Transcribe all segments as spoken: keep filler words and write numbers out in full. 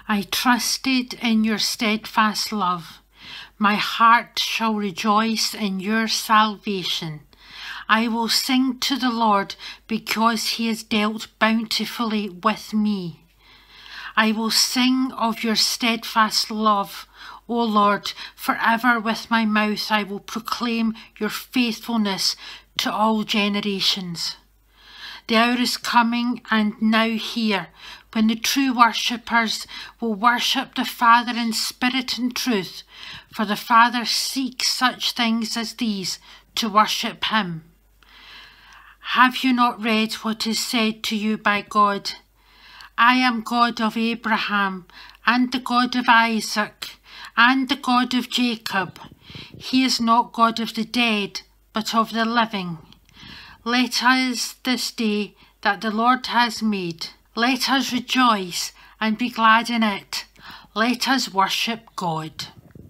I trusted in your steadfast love. My heart shall rejoice in your salvation. I will sing to the Lord because he has dealt bountifully with me. I will sing of your steadfast love, O Lord, forever with my mouth I will proclaim your faithfulness to all generations. The hour is coming and now here, when the true worshippers will worship the Father in spirit and truth, for the Father seeks such things as these to worship him. Have you not read what is said to you by God? I am God of Abraham, and the God of Isaac, and the God of Jacob. He is not God of the dead, but of the living. Let us this day that the Lord has made, let us rejoice and be glad in it. Let us worship God.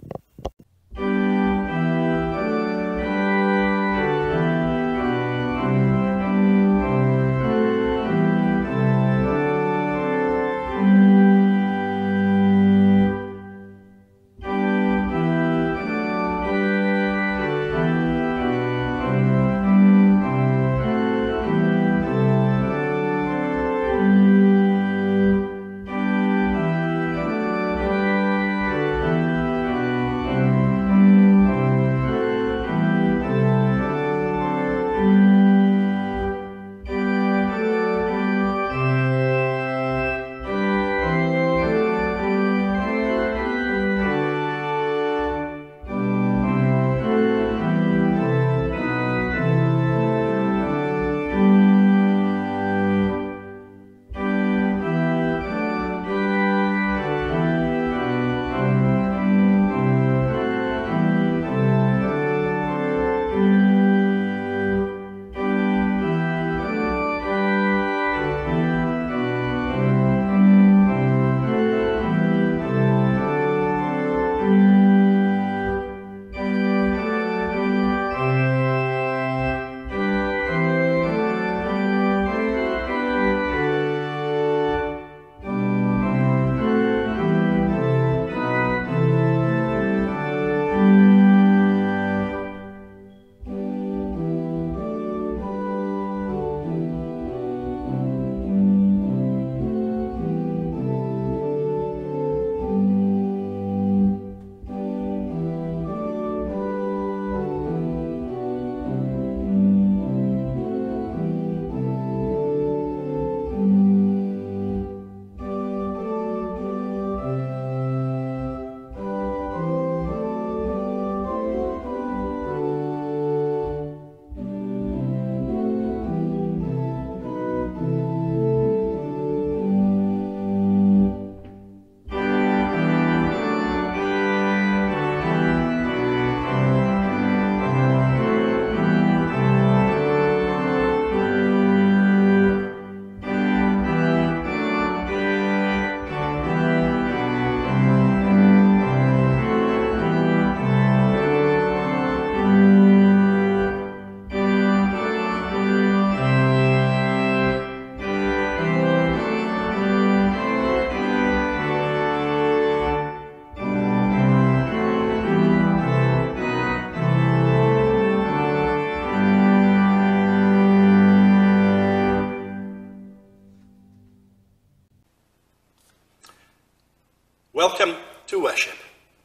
Welcome to worship.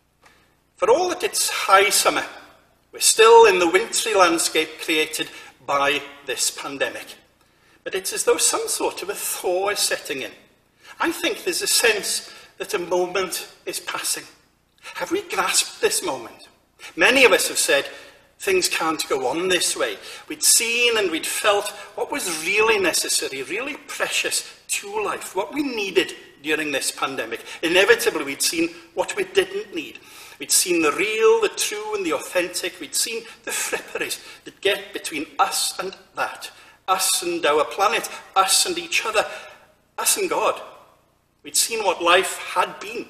For all that it's high summer, we're still in the wintry landscape created by this pandemic. But it's as though some sort of a thaw is setting in. I think there's a sense that a moment is passing. Have we grasped this moment? Many of us have said, things can't go on this way. We'd seen and we'd felt what was really necessary, really precious to life, what we needed during this pandemic. Inevitably, we'd seen what we didn't need. We'd seen the real, the true, and the authentic. We'd seen the fripperies that get between us and that, us and our planet, us and each other, us and God. We'd seen what life had been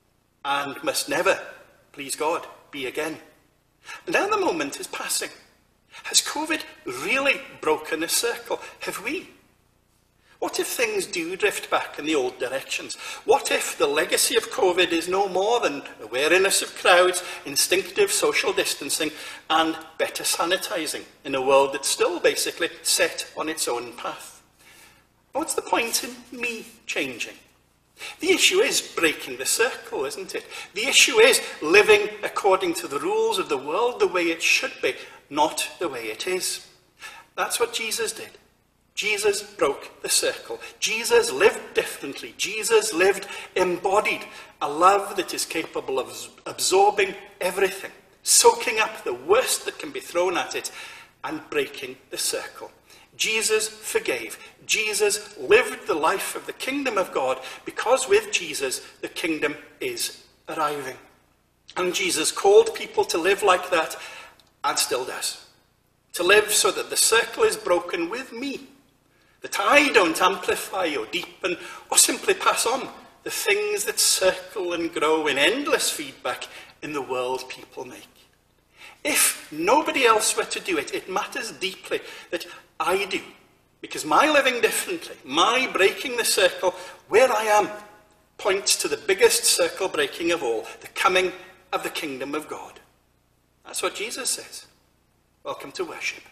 and must never, please God, be again. And now the moment is passing. Has COVID really broken a circle? Have we? What if things do drift back in the old directions? What if the legacy of COVID is no more than awareness of crowds, instinctive social distancing, and better sanitising in a world that's still basically set on its own path? What's the point in me changing? The issue is breaking the circle, isn't it? The issue is living according to the rules of the world the way it should be, not the way it is. That's what Jesus did. Jesus broke the circle. Jesus lived differently. Jesus lived embodied a love that is capable of absorbing everything, soaking up the worst that can be thrown at it, and breaking the circle. Jesus forgave. Jesus lived the life of the kingdom of God, because with Jesus, the kingdom is arriving. And Jesus called people to live like that, and still does. To live so that the circle is broken with me, that I don't amplify or deepen or simply pass on the things that circle and grow in endless feedback in the world people make. If nobody else were to do it, it matters deeply that I do, because my living differently, my breaking the circle where I am, points to the biggest circle breaking of all, the coming of the kingdom of God. That's what Jesus says. Welcome to worship.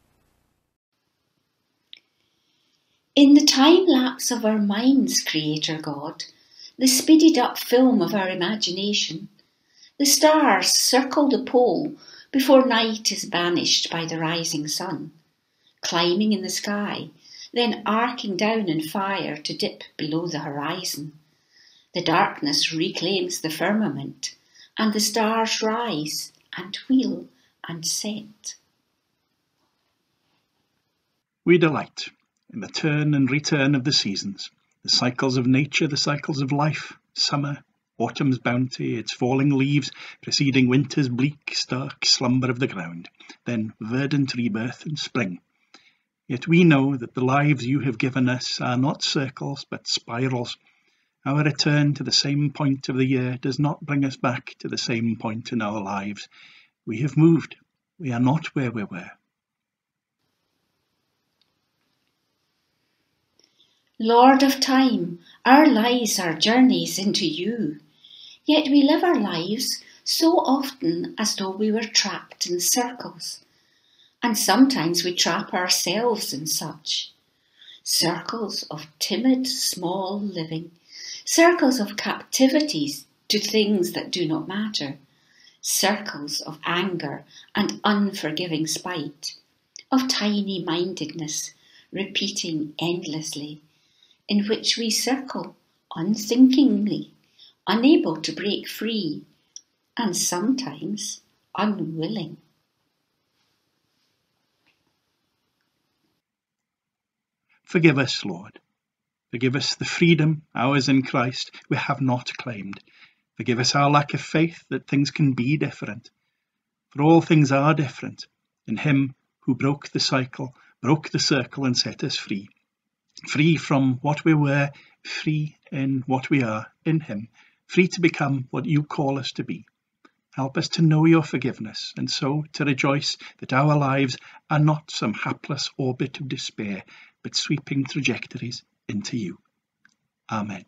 In the time-lapse of our minds, Creator God, the speeded-up film of our imagination, the stars circle the pole before night is banished by the rising sun, climbing in the sky, then arcing down in fire to dip below the horizon. The darkness reclaims the firmament, and the stars rise and wheel and set. We delight in the turn and return of the seasons, the cycles of nature, the cycles of life, summer, autumn's bounty, its falling leaves preceding winter's bleak, stark slumber of the ground, then verdant rebirth and spring. Yet we know that the lives you have given us are not circles but spirals. Our return to the same point of the year does not bring us back to the same point in our lives. We have moved. We are not where we were. Lord of time, our lives are journeys into you. Yet we live our lives so often as though we were trapped in circles. And sometimes we trap ourselves in such. Circles of timid, small living. Circles of captivities to things that do not matter. Circles of anger and unforgiving spite. Of tiny-mindedness, repeating endlessly, in which we circle unthinkingly, unable to break free, and sometimes unwilling. Forgive us, Lord. Forgive us the freedom, ours in Christ, we have not claimed. Forgive us our lack of faith that things can be different. For all things are different in Him who broke the cycle, broke the circle and set us free. Free from what we were, free in what we are in Him, free to become what you call us to be. Help us to know your forgiveness, and so to rejoice that our lives are not some hapless orbit of despair, but sweeping trajectories into you. Amen.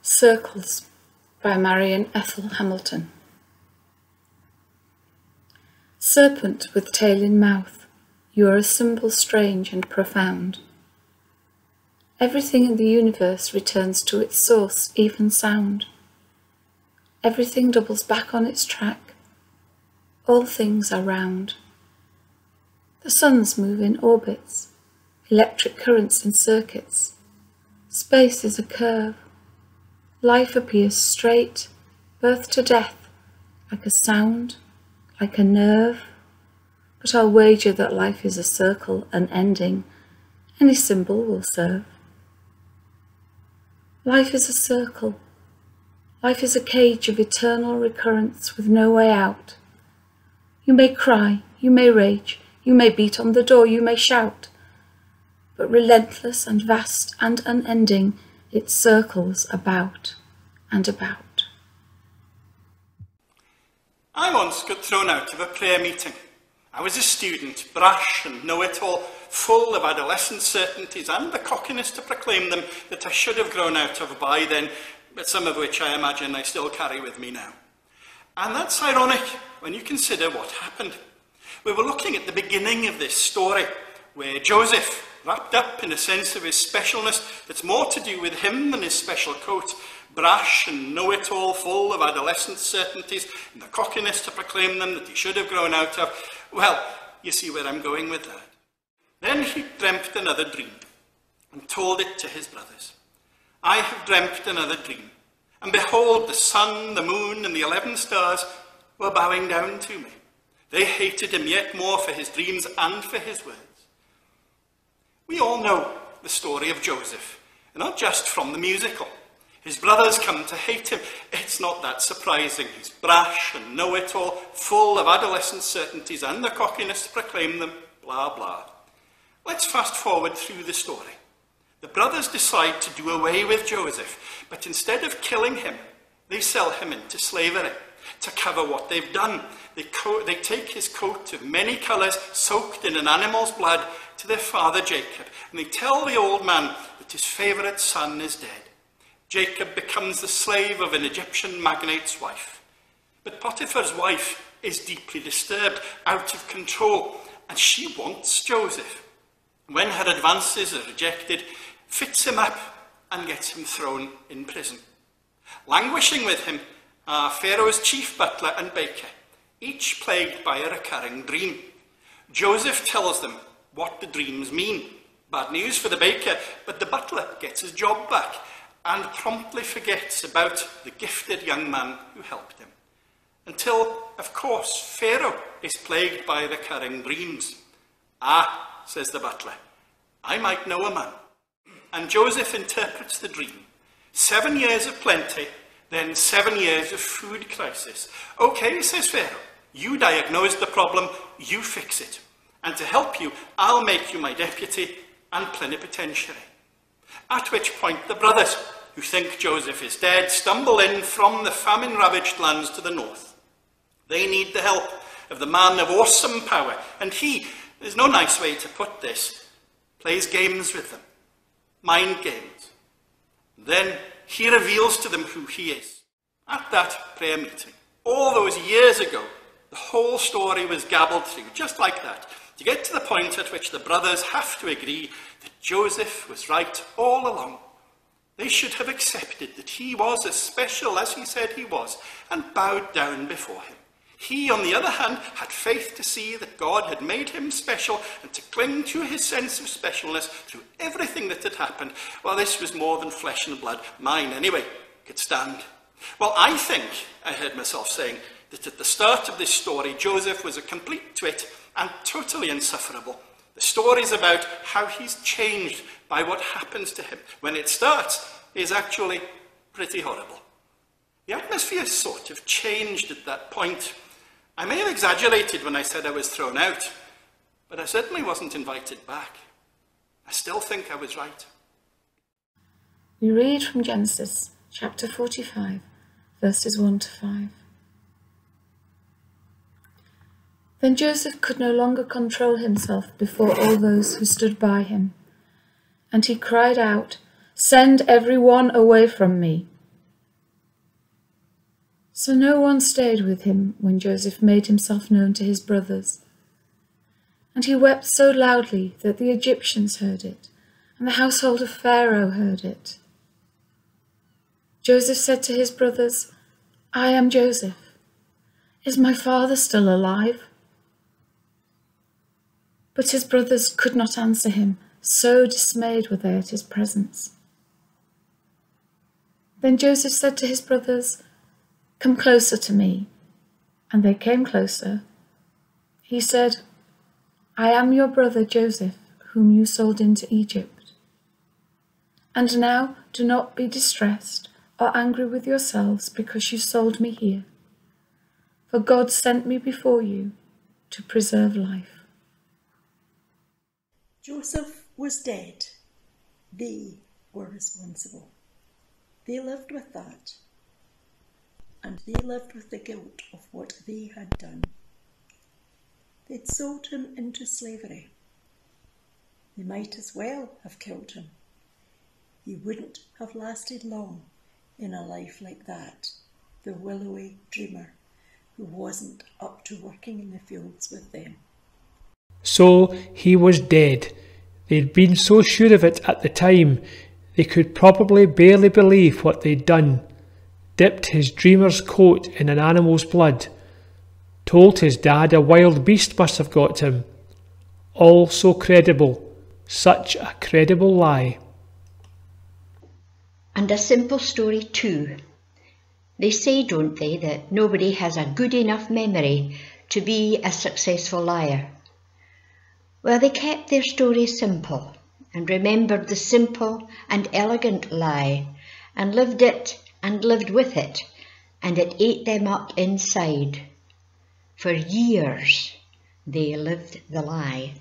Circles by Marian Ethel Hamilton. Serpent with tail in mouth, you are a symbol strange and profound. Everything in the universe returns to its source, even sound. Everything doubles back on its track. All things are round. The suns move in orbits, electric currents in circuits. Space is a curve. Life appears straight, birth to death, like a sound, like a nerve. But I'll wager that life is a circle, an ending. Any symbol will serve. Life is a circle. Life is a cage of eternal recurrence with no way out. You may cry, you may rage, you may beat on the door, you may shout. But relentless and vast and unending, it circles about and about. I once got thrown out of a prayer meeting. I was a student, brash and know-it-all, full of adolescent certainties and the cockiness to proclaim them that I should have grown out of by then, but some of which I imagine I still carry with me now. And that's ironic when you consider what happened. We were looking at the beginning of this story, where Joseph, wrapped up in a sense of his specialness that's more to do with him than his special coat, brash and know-it-all, full of adolescent certainties and the cockiness to proclaim them that he should have grown out of. Well, you see where I'm going with that. Then he dreamt another dream and told it to his brothers. I have dreamt another dream, and behold, the sun, the moon, and the eleven stars were bowing down to me. They hated him yet more for his dreams and for his words. We all know the story of Joseph, not just from the musical. His brothers come to hate him. It's not that surprising. He's brash and know-it-all, full of adolescent certainties and the cockiness to proclaim them, blah, blah. Let's fast forward through the story. The brothers decide to do away with Joseph, but instead of killing him, they sell him into slavery. To cover what they've done, they, co they take his coat of many colours, soaked in an animal's blood, to their father Jacob, and they tell the old man that his favourite son is dead. Jacob becomes the slave of an Egyptian magnate's wife. But Potiphar's wife is deeply disturbed, out of control, and she wants Joseph. When her advances are rejected, fits him up and gets him thrown in prison. Languishing with him are Pharaoh's chief butler and baker, each plagued by a recurring dream. Joseph tells them what the dreams mean. Bad news for the baker, but the butler gets his job back and promptly forgets about the gifted young man who helped him. Until, of course, Pharaoh is plagued by recurring dreams. Ah, says the butler, I might know a man. And Joseph interprets the dream. Seven years of plenty, then seven years of food crisis. Okay, says Pharaoh, you diagnose the problem, you fix it. And to help you, I'll make you my deputy and plenipotentiary. At which point the brothers, who think Joseph is dead, stumble in from the famine-ravaged lands to the north. They need the help of the man of awesome power, and he, there's no nice way to put this, plays games with them, mind games. Then he reveals to them who he is. At that prayer meeting, all those years ago, the whole story was gabbled through, just like that, to get to the point at which the brothers have to agree that Joseph was right all along. They should have accepted that he was as special as he said he was and bowed down before him. He, on the other hand, had faith to see that God had made him special and to cling to his sense of specialness through everything that had happened. Well, this was more than flesh and blood. Mine, anyway, could stand. Well, I think, I heard myself saying, that at the start of this story, Joseph was a complete twit and totally insufferable. The story's about how he's changed by what happens to him. When it starts, is actually pretty horrible. The atmosphere sort of changed at that point. I may have exaggerated when I said I was thrown out, but I certainly wasn't invited back. I still think I was right. We read from Genesis chapter forty-five, verses one to five. Then Joseph could no longer control himself before all those who stood by him, and he cried out, "Send every one away from me." So no one stayed with him when Joseph made himself known to his brothers. And he wept so loudly that the Egyptians heard it, and the household of Pharaoh heard it. Joseph said to his brothers, "I am Joseph. Is my father still alive?" But his brothers could not answer him, so dismayed were they at his presence. Then Joseph said to his brothers, "Come closer to me." And they came closer. He said, "I am your brother Joseph, whom you sold into Egypt. And now do not be distressed or angry with yourselves because you sold me here. For God sent me before you to preserve life." Joseph was dead. They were responsible. They lived with that. And they lived with the guilt of what they had done. They'd sold him into slavery. They might as well have killed him. He wouldn't have lasted long in a life like that, the willowy dreamer who wasn't up to working in the fields with them. So he was dead. They'd been so sure of it at the time, they could probably barely believe what they'd done. Dipped his dreamer's coat in an animal's blood. Told his dad a wild beast must have got him. All so credible. Such a credible lie. And a simple story too. They say, don't they, that nobody has a good enough memory to be a successful liar. Well, they kept their story simple and remembered the simple and elegant lie and lived it and lived with it, and it ate them up inside. For years they lived the lie.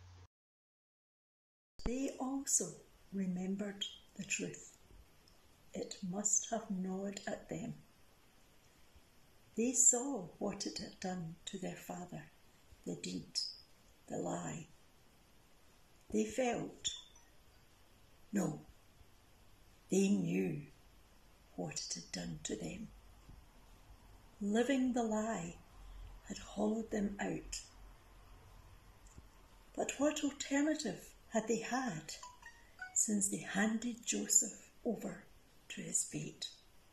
They also remembered the truth. It must have gnawed at them. They saw what it had done to their father, the deed, the lie. They felt, no, they knew what it had done to them. Living the lie had hollowed them out. But what alternative had they had since they handed Joseph over to his fate?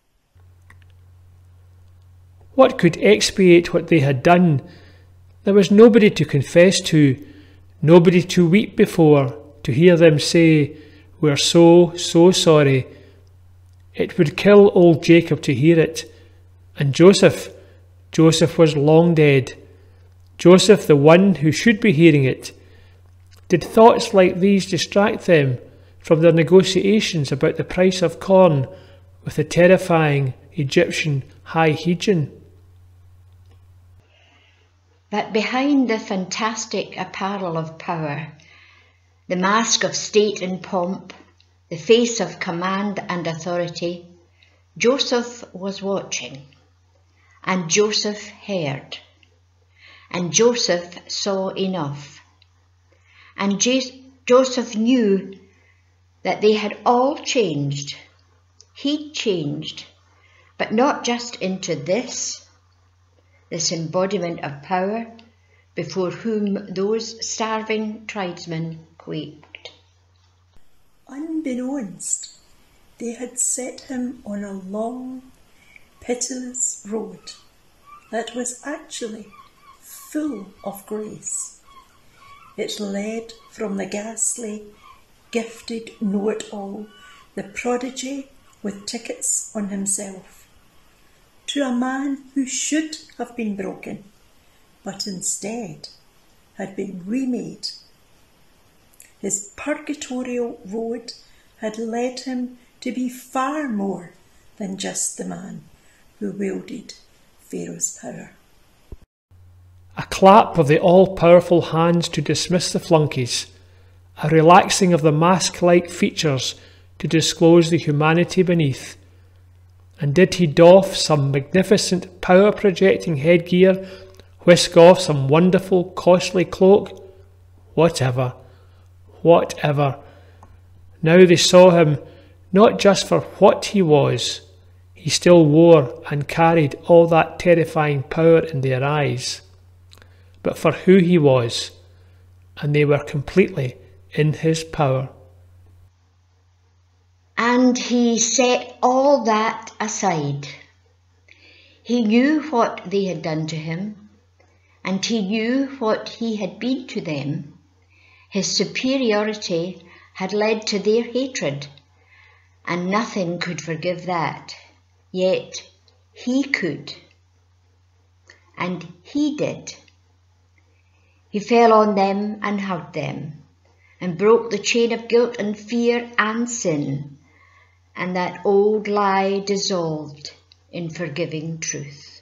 What could expiate what they had done? There was nobody to confess to, nobody to weep before, to hear them say, "We're so, so sorry." It would kill old Jacob to hear it. And Joseph, Joseph was long dead. Joseph, the one who should be hearing it. Did thoughts like these distract them from their negotiations about the price of corn with the terrifying Egyptian high Hegion? But behind the fantastic apparel of power, the mask of state and pomp, the face of command and authority, Joseph was watching, and Joseph heard, and Joseph saw enough, and J- Joseph knew that they had all changed. He'd changed, but not just into this, this embodiment of power before whom those starving tribesmen quaked. Unbeknownst, they had set him on a long, pitiless road that was actually full of grace. It led from the ghastly, gifted know-it-all, the prodigy with tickets on himself, to a man who should have been broken, but instead had been remade. His purgatorial road had led him to be far more than just the man who wielded Pharaoh's power. A clap of the all-powerful hands to dismiss the flunkies, a relaxing of the mask-like features to disclose the humanity beneath. And did he doff some magnificent power-projecting headgear, whisk off some wonderful, costly cloak? Whatever, whatever. Now they saw him not just for what he was. he still wore and carried all that terrifying power in their eyes, but for who he was, and they were completely in his power. And he set all that aside. He knew what they had done to him, and he knew what he had been to them. His superiority had led to their hatred, and nothing could forgive that. Yet he could, and he did. He fell on them and hugged them, and broke the chain of guilt and fear and sin, and that old lie dissolved in forgiving truth.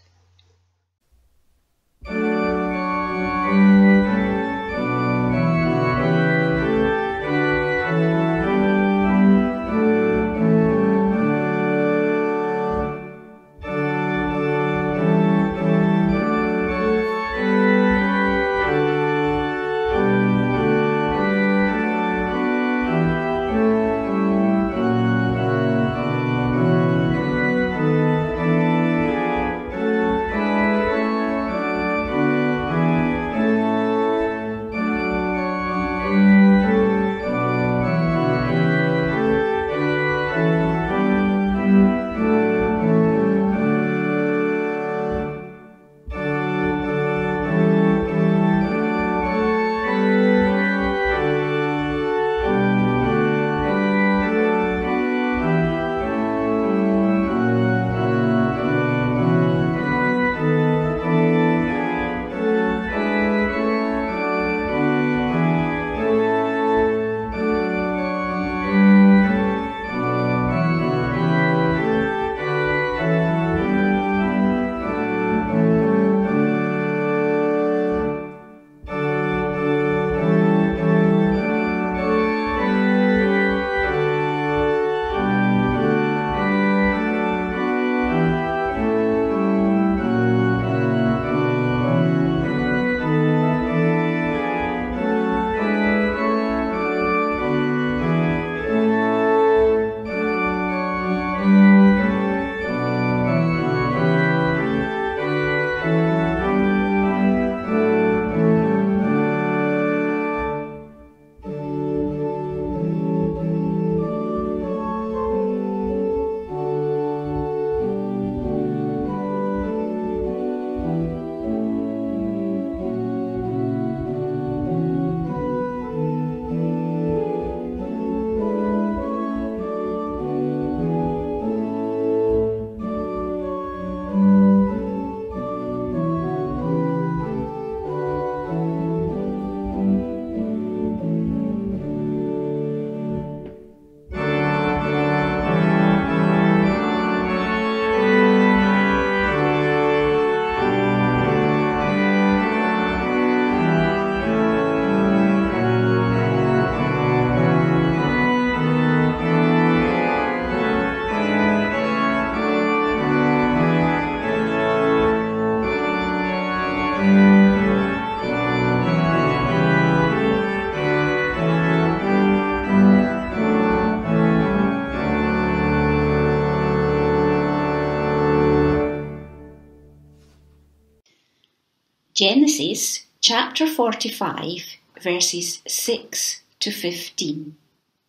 Genesis chapter forty-five, verses six to fifteen.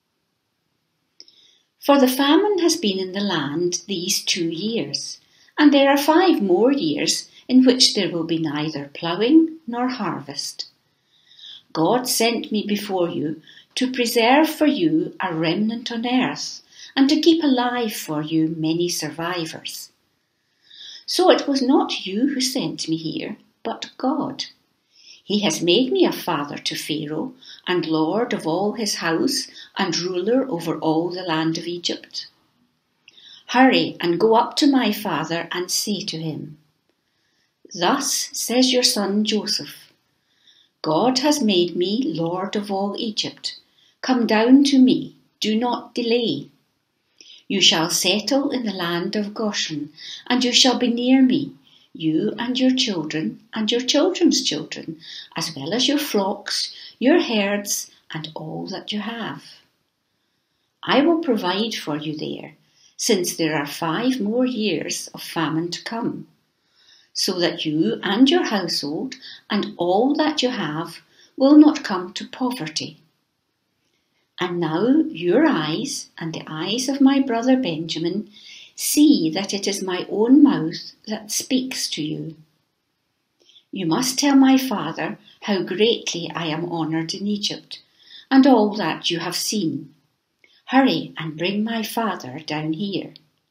For the famine has been in the land these two years, and there are five more years in which there will be neither ploughing nor harvest. God sent me before you to preserve for you a remnant on earth, and to keep alive for you many survivors. So it was not you who sent me here, but God. He has made me a father to Pharaoh, and lord of all his house, and ruler over all the land of Egypt. Hurry and go up to my father and say to him, Thus says your son Joseph, God has made me lord of all Egypt. Come down to me, do not delay. You shall settle in the land of Goshen, and you shall be near me, you and your children and your children's children, as well as your flocks, your herds, and all that you have. I will provide for you there, since there are five more years of famine to come, so that you and your household and all that you have will not come to poverty. And now your eyes and the eyes of my brother Benjamin see that it is my own mouth that speaks to you. You must tell my father how greatly I am honoured in Egypt, and all that you have seen. Hurry and bring my father down here."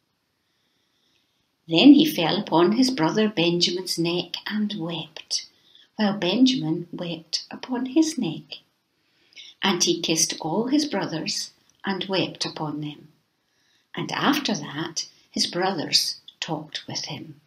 Then he fell upon his brother Benjamin's neck and wept, while Benjamin wept upon his neck. And he kissed all his brothers and wept upon them. And after that his brothers talked with him.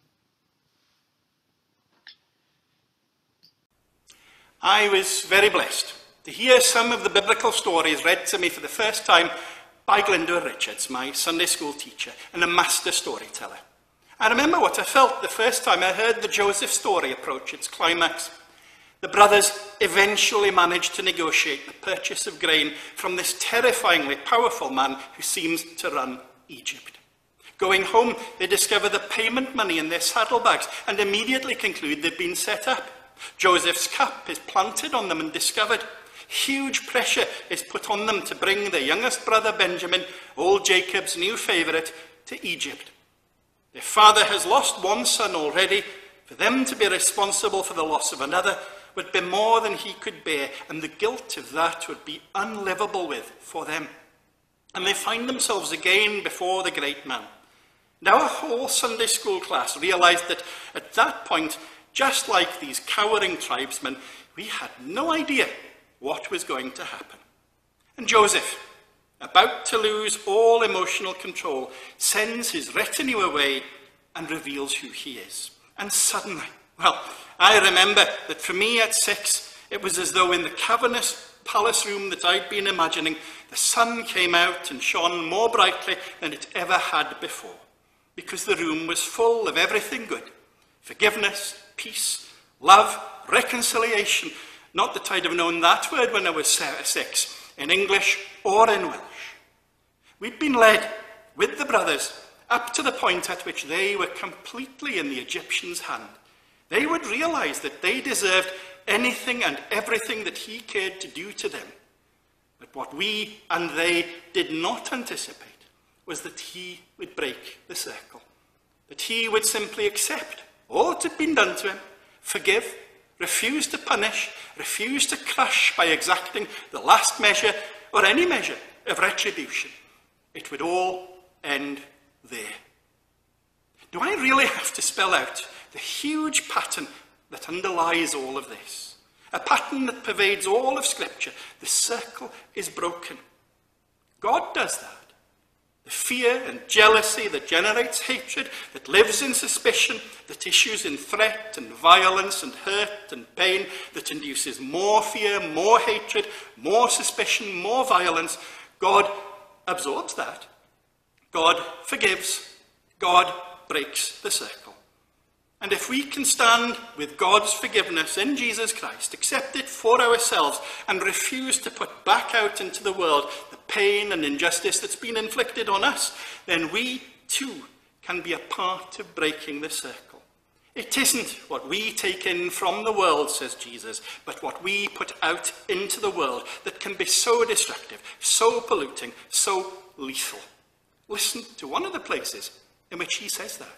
I was very blessed to hear some of the biblical stories read to me for the first time by Glyndwr Richards, my Sunday school teacher and a master storyteller. I remember what I felt the first time I heard the Joseph story approach its climax. The brothers eventually managed to negotiate the purchase of grain from this terrifyingly powerful man who seems to run Egypt. Going home, they discover the payment money in their saddlebags and immediately conclude they've been set up. Joseph's cup is planted on them and discovered. Huge pressure is put on them to bring their youngest brother Benjamin, old Jacob's new favourite, to Egypt. Their father has lost one son already. For them to be responsible for the loss of another would be more than he could bear, and the guilt of that would be unlivable with for them. And they find themselves again before the great man. Now our whole Sunday school class realised that at that point, just like these cowering tribesmen, we had no idea what was going to happen. And Joseph, about to lose all emotional control, sends his retinue away and reveals who he is. And suddenly, well, I remember that for me at six, it was as though in the cavernous palace room that I'd been imagining, the sun came out and shone more brightly than it ever had before, because the room was full of everything good: forgiveness, peace, love, reconciliation. Not that I'd have known that word when I was six, in English or in Welsh. We'd been led with the brothers up to the point at which they were completely in the Egyptian's hand. They would realise that they deserved anything and everything that he cared to do to them. But what we and they did not anticipate was that he would break the circle, that he would simply accept all that had been done to him, forgive, refuse to punish, refuse to crush by exacting the last measure or any measure of retribution. It would all end there. Do I really have to spell out the huge pattern that underlies all of this? A pattern that pervades all of Scripture. The circle is broken. God does that. The fear and jealousy that generates hatred, that lives in suspicion, that issues in threat and violence and hurt and pain, that induces more fear, more hatred, more suspicion, more violence. God absorbs that. God forgives. God breaks the circle. And if we can stand with God's forgiveness in Jesus Christ, accept it for ourselves, and refuse to put back out into the world the pain and injustice that's been inflicted on us, then we too can be a part of breaking the circle. It isn't what we take in from the world, says Jesus, but what we put out into the world that can be so destructive, so polluting, so lethal. Listen to one of the places in which he says that.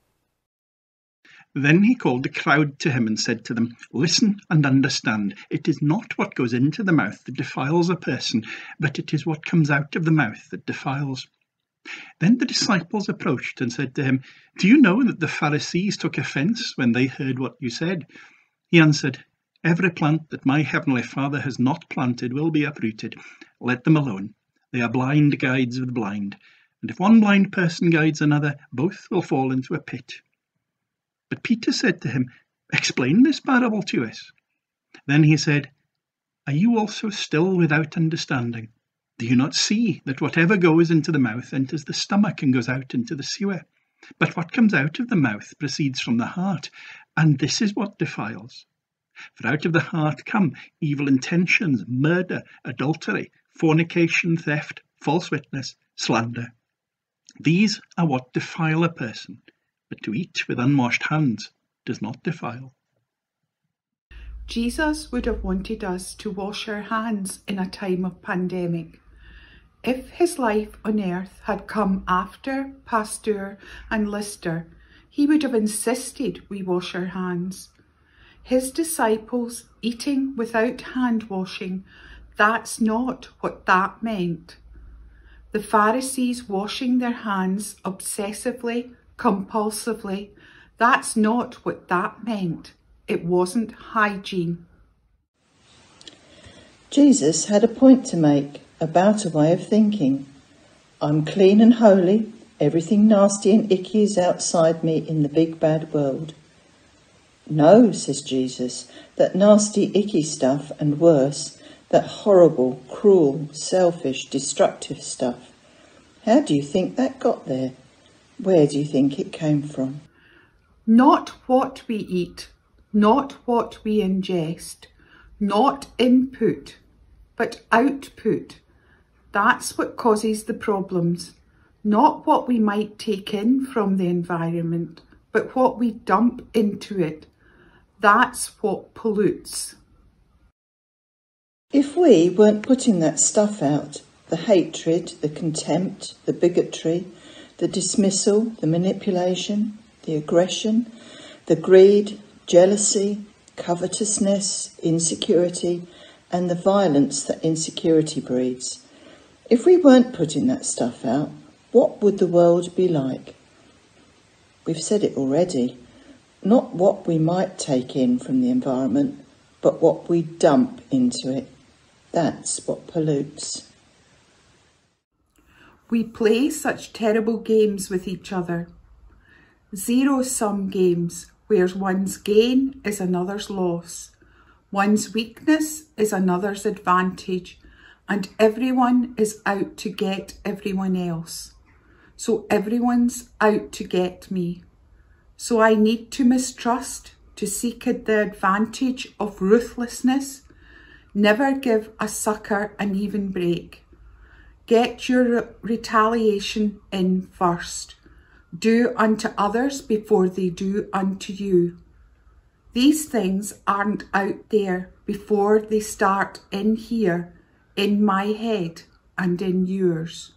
Then he called the crowd to him and said to them, "Listen and understand. It is not what goes into the mouth that defiles a person, but it is what comes out of the mouth that defiles." Then the disciples approached and said to him, "Do you know that the Pharisees took offence when they heard what you said?" He answered, "Every plant that my heavenly Father has not planted will be uprooted. Let them alone. They are blind guides of the blind. And if one blind person guides another, both will fall into a pit." But Peter said to him, "Explain this parable to us." Then he said, "Are you also still without understanding? Do you not see that whatever goes into the mouth enters the stomach and goes out into the sewer? But what comes out of the mouth proceeds from the heart, and this is what defiles. For out of the heart come evil intentions, murder, adultery, fornication, theft, false witness, slander. These are what defile a person, but to eat with unwashed hands does not defile. Jesus would have wanted us to wash our hands in a time of pandemic. If his life on earth had come after Pasteur and Lister, he would have insisted we wash our hands. His disciples eating without hand washing, that's not what that meant. The Pharisees washing their hands obsessively, compulsively, that's not what that meant. It wasn't hygiene. Jesus had a point to make about a way of thinking. I'm clean and holy. Everything nasty and icky is outside me in the big bad world. No, says Jesus, that nasty icky stuff and worse, that horrible, cruel, selfish, destructive stuff. How do you think that got there? Where do you think it came from? Not what we eat, not what we ingest, not input, but output. That's what causes the problems. Not what we might take in from the environment, but what we dump into it. That's what pollutes. If we weren't putting that stuff out, the hatred, the contempt, the bigotry, the dismissal, the manipulation, the aggression, the greed, jealousy, covetousness, insecurity, and the violence that insecurity breeds, if we weren't putting that stuff out, what would the world be like? We've said it already. Not what we might take in from the environment, but what we dump into it. That's what pollutes. We play such terrible games with each other. Zero-sum games where one's gain is another's loss, one's weakness is another's advantage, and everyone is out to get everyone else. So everyone's out to get me. So I need to mistrust, to seek the advantage of ruthlessness. Never give a sucker an even break. Get your retaliation in first. Do unto others before they do unto you. These things aren't out there before they start in here, in my head and in yours.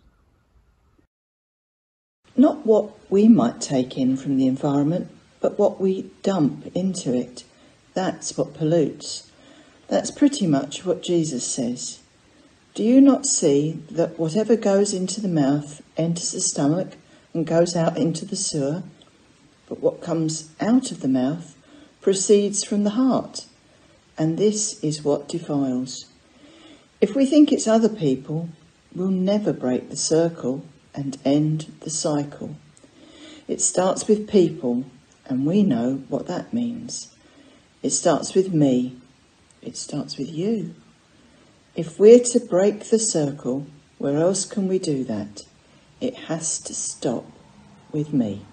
Not what we might take in from the environment, but what we dump into it. That's what pollutes. That's pretty much what Jesus says. Do you not see that whatever goes into the mouth enters the stomach and goes out into the sewer? But what comes out of the mouth proceeds from the heart, and this is what defiles. If we think it's other people, we'll never break the circle and end the cycle. It starts with people, and we know what that means. It starts with me. It starts with you. If we're to break the circle, where else can we do that? It has to stop with me.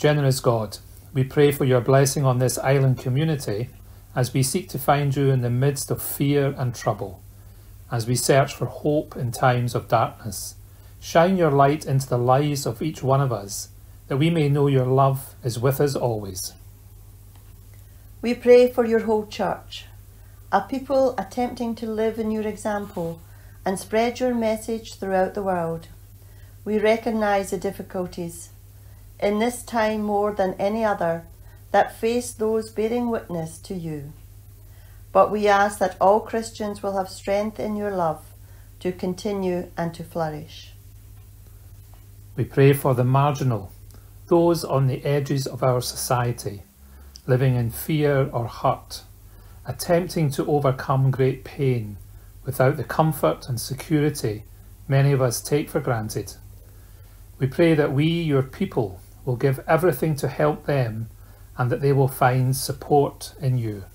Generous God, we pray for your blessing on this island community as we seek to find you in the midst of fear and trouble, as we search for hope in times of darkness. Shine your light into the lives of each one of us, that we may know your love is with us always. We pray for your whole church, a people attempting to live in your example and spread your message throughout the world. We recognise the difficulties, in this time more than any other, that face those bearing witness to you. But we ask that all Christians will have strength in your love to continue and to flourish. We pray for the marginal, those on the edges of our society, living in fear or hurt, attempting to overcome great pain without the comfort and security many of us take for granted. We pray that we, your people, will give everything to help them and that they will find support in you.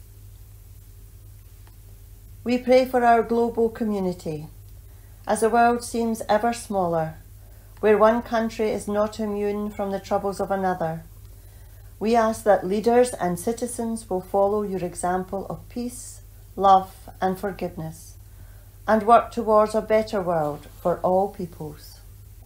We pray for our global community. As the world seems ever smaller, where one country is not immune from the troubles of another, we ask that leaders and citizens will follow your example of peace, love and forgiveness, and work towards a better world for all peoples.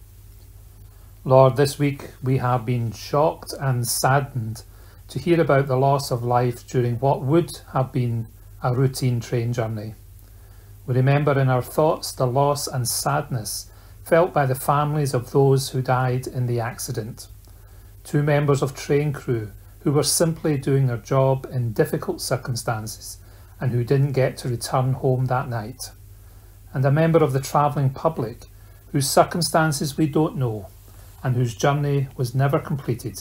Lord, this week we have been shocked and saddened to hear about the loss of life during what would have been a routine train journey. We remember in our thoughts the loss and sadness felt by the families of those who died in the accident. Two members of train crew who were simply doing their job in difficult circumstances and who didn't get to return home that night. And a member of the travelling public whose circumstances we don't know and whose journey was never completed.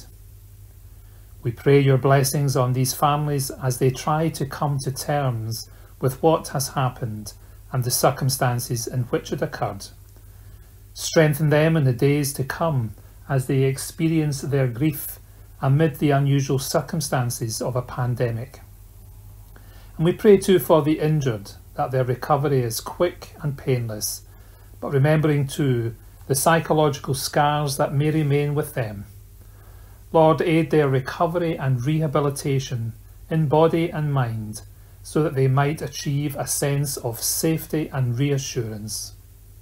We pray your blessings on these families as they try to come to terms with what has happened and the circumstances in which it occurred. Strengthen them in the days to come as they experience their grief amid the unusual circumstances of a pandemic. And we pray too for the injured, that their recovery is quick and painless, but remembering too the psychological scars that may remain with them. Lord, aid their recovery and rehabilitation in body and mind, so that they might achieve a sense of safety and reassurance.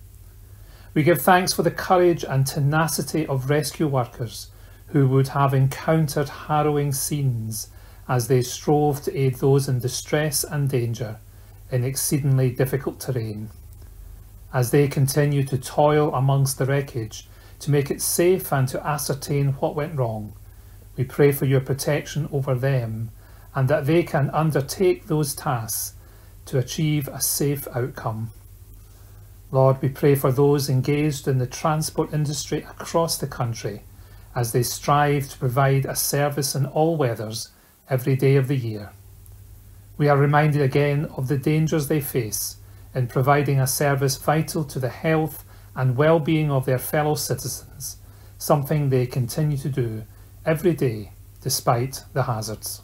We give thanks for the courage and tenacity of rescue workers who would have encountered harrowing scenes as they strove to aid those in distress and danger in exceedingly difficult terrain. As they continue to toil amongst the wreckage to make it safe and to ascertain what went wrong, we pray for your protection over them and that they can undertake those tasks to achieve a safe outcome. Lord, we pray for those engaged in the transport industry across the country as they strive to provide a service in all weathers every day of the year. We are reminded again of the dangers they face in providing a service vital to the health and well-being of their fellow citizens, something they continue to do every day despite the hazards.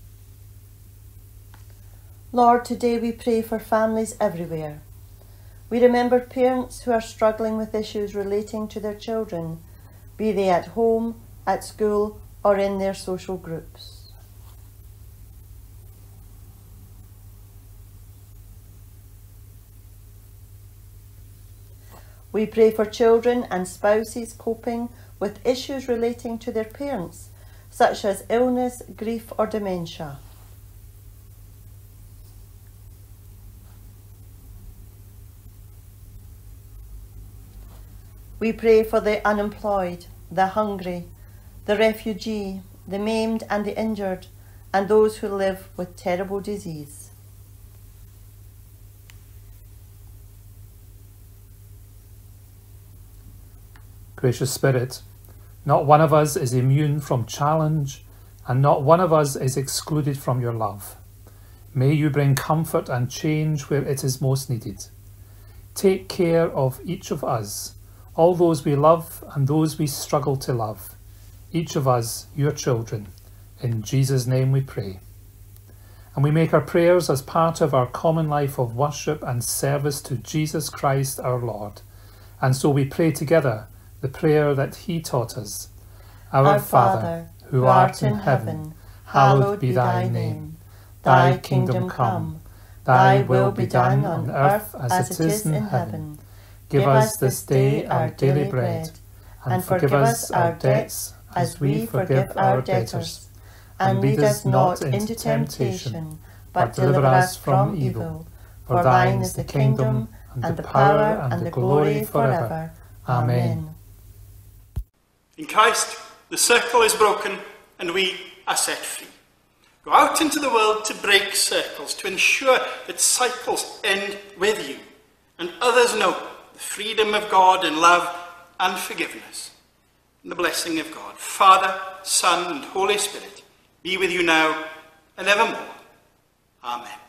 Lord, today we pray for families everywhere. We remember parents who are struggling with issues relating to their children, be they at home, at school, or in their social groups. We pray for children and spouses coping with issues relating to their parents, such as illness, grief, or dementia. We pray for the unemployed, the hungry, the refugee, the maimed and the injured, and those who live with terrible disease. Gracious Spirit, not one of us is immune from challenge, and not one of us is excluded from your love. May you bring comfort and change where it is most needed. Take care of each of us, all those we love and those we struggle to love, each of us, your children. In Jesus' name we pray. And we make our prayers as part of our common life of worship and service to Jesus Christ our Lord. And so we pray together the prayer that he taught us. Our, Our Father, Father, who art in heaven, hallowed be thy name. Thy kingdom come, thy will be done on earth as it is in heaven. Give us this day our daily bread, and forgive us our debts as we forgive our debtors. And lead us not into temptation, but deliver us from evil. For thine is the kingdom, and the power, and the glory forever. Amen. In Christ, the circle is broken, and we are set free. Go out into the world to break circles, to ensure that cycles end with you, and others know the freedom of God in love and forgiveness. And the blessing of God, Father, Son, and Holy Spirit, be with you now and evermore. Amen.